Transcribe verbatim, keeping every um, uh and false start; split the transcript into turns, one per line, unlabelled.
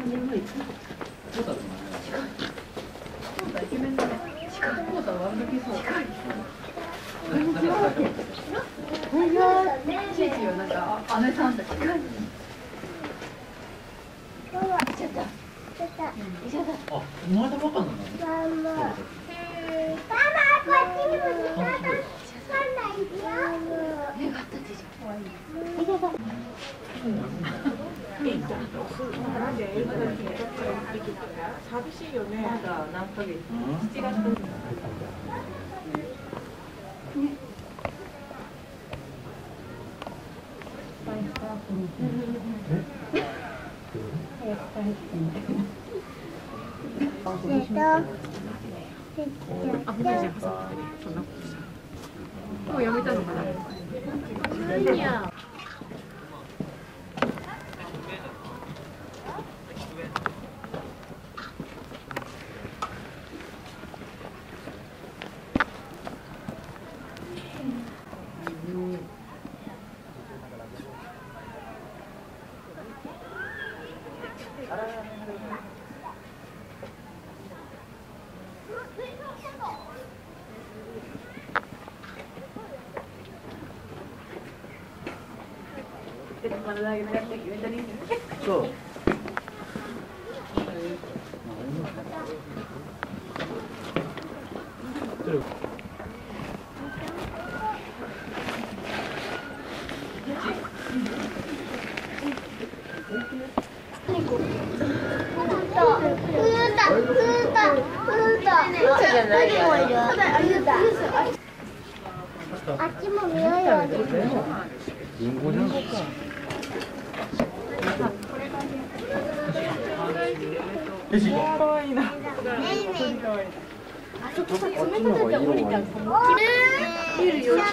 イケメンだね。近い。コータは歩きそう。近い。チーチはなんか姉さんたち。近い。
あ、生まれたばっかなんだね。
こっちにも似たか。
寂しいよね。まだ何ヶ月？しちがつ。あ、本当にじゃあ挟ってね。そんなことした。もうやめたのかな。何や。
そう。
あっちも見ようよ。
リンゴじゃないか。
可愛いな。
あそこさ、冷たくて降りた。いるよ。